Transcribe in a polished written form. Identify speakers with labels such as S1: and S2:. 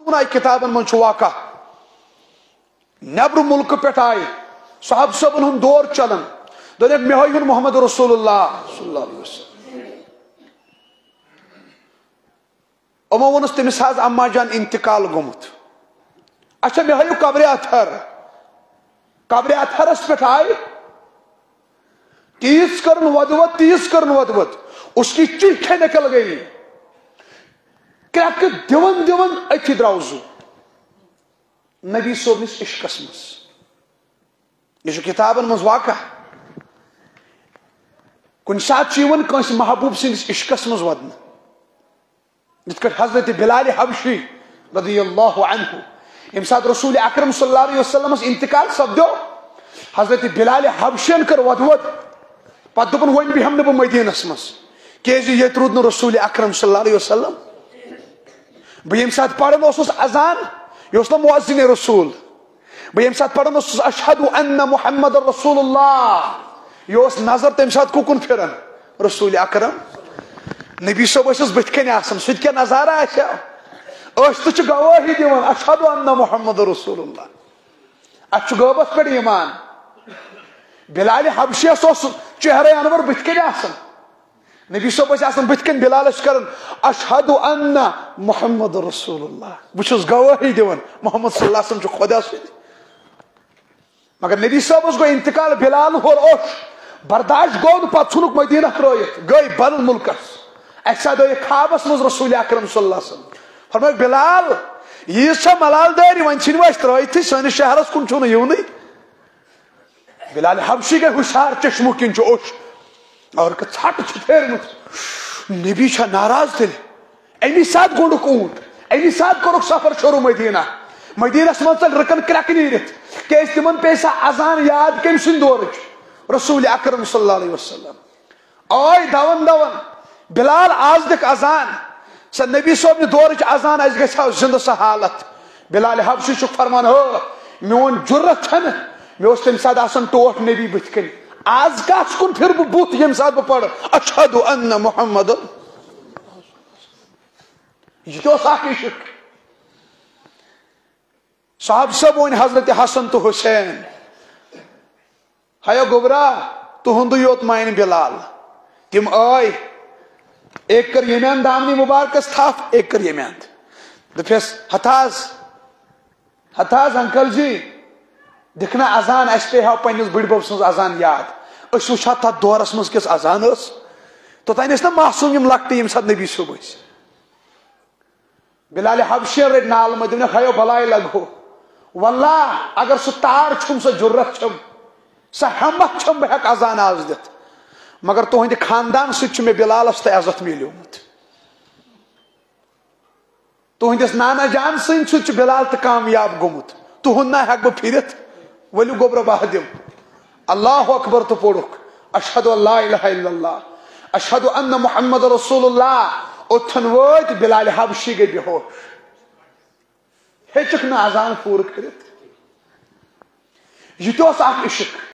S1: کتابن من واقع نبر ملک پہ آئے صحابہ صبن ہند دور چلان دن مے ہن محمد رسول اللہ صلی اللہ علیہ وسلم امو ونس تمس حض اما جان انتقال گومت اچھا مے ہیو قبر اتھرس پہ آئے تیز کرن ودوت اس کی چیخیں نکل گئی کریک دیون اتھی دروزو نبی صوبنس عشقس مز یہ کتابن مز واقع کن سات کنس محبوب سندس عشقس مز ودن جت حضرت بلال حبشی رضی اللہ عنہ یم سات رسول اکرم صلی اللہ علیہ وسلم انتقال سپدو حضرت بلال حبشین کر ود پتہ دپن ون بہم نہ بہ مدینس مز کیازِ یت رود نہ رسول اکرم صلی اللہ علیہ وسلم بہ یم سات پڑھن اوسس اذان یہ اوس نہ مؤذن رسول بہ یم سات پڑھن اوسس اشہد ان محمد رسول اللہ یہ اوس نظر تم سات کُکُن پھرن رسول اکرم نبی صاحب ٲسِس بٕتھِ کَنۍ آسان سُہ تہِ کیٛاہ نظارہ آسہِ ہا أسۍ تہِ چھِ گوٲہی دِوان اشہد ان محمد رسول اللہ اتھ چھُ غٲبس پٮ۪ٹھ ایمان بلال حبشیس اوس چہرے انور بٕتھِ کَنۍ آسان نبی صاحب ٲسۍ آسان بٕتھِ کَنۍ بلالس کران اشہد ان محمد رسول اللہ بہٕ چھُس گوٲہی دِوان محمد صلی اللہ علیہ وسلم چھُ خدا سۭتۍ مگر نبی صاحبس گوٚو انتقال بلال ہور اوش برداشت گوٚو نہٕ پتہٕ ژھُنُکھ مدینہ ترٲیِتھ گٔے بدل ملکس اکہِ ساتہٕ آیہِ خوابس منٛز رسول اکرم صلی اللہ علیہ وسلم فرمٲیکھ بلال ییٖژ چھا ملال دٲری وۄنۍ ژھٕنوا أسۍ ترٲیتھٕے سٲنِس شہرس کُن چھُو نہٕ یِونٕے بلال حبشی گٔے ہُشار چشمو کِنۍ چھُ اوٚش اور ژھٹ چھِ پھیرمٕژ نبی چھا ناراض تیٚلہِ امی ساتہٕ گوٚنڈُکھ اوٗنٹ امی ساتہٕ کوٚرُکھ سفر شروٗع مدینس منٛز ژٔلۍ رٕکن کرٛٮ۪کہٕ نیٖرِتھ کیازِ تِمن پیٚیہِ سۄ اذان یاد کٔمۍ سٕنٛدِ دورٕچ رسول اکرم صلی اللہ علیہ وسلم آے دون بلال آز دِکھ اذان سۄ نبی صٲبنہِ دورٕچ اذان اسہِ گژھِ ہا زندٕ سۄ حالت بلال حبشی چھُکھ فرمان میون جُرت چھنہٕ مےٚ اوس تمہِ ساتہٕ آسان ٹوٹھ نبی بٕتھِ کَنۍ آز کتھ کُن پھر بہٕ بُتھ ییٚمہِ ساتہٕ بہٕ پرٕ اشہد ان محمد یہ تہِ اوس اکھ عشق صاحب صٲب ون حضرت حسن تو حسین ہیو گوبرا تہنٛدُے یوت مانہِ بلال تم آے ایک کر ییٚمہِ انٛدٕ دامنی مبارکس تھپھ ایک کر ییٚمہِ انٛدٕ دپٮ۪س ہتاز انکل جی دِکھنا اذان اسہِ پیٚیہِ ہا پننِس بٕڈبب سٕنٛز اذان یاد أسۍ وٕچھ ہا تتھ دورس منٛز کِژھ اذان ٲس توٚتانۍ ٲسۍ نہ معصوٗم یِم لۄکٹہِ ییٚمہِ ساتہٕ نبی صٲب ٲسۍ بلال حبشین رٔٹۍ نالہٕ منٛز دوٚپنکھ ہیو بلاے لگو واللہ اگر سُہ تار چھُم سۄ جُرت چھم سۄ ہمت چھم بہٕ ہٮ۪کہٕ اذان آز دِتھ مگر تُہنٛدِ خاندان سۭتۍ چھُ مےٚ بلالس تہِ عزت مِلیومُت تُہنٛدِس نانا جان سٕنٛدۍ سۭتۍ چھُ بلال تہِ کامیاب گوٚمُت تُہُنٛد نا ہٮ۪کہٕ بہٕ پھِرِتھ ؤلِو گوبرا بہٕ دِمہٕ اللہ اکبر تہٕ پوٚرُکھ اشہد اللہ الہ الا اللہ اشہد ان محمد رسول اللہ اوٚتھن وٲتۍ بلال حبشی گٔے بےہوش ہیٚچکھ نہٕ اذان پوٗرٕ کٔرِتھ یہ تہِ اوس اکھ عشق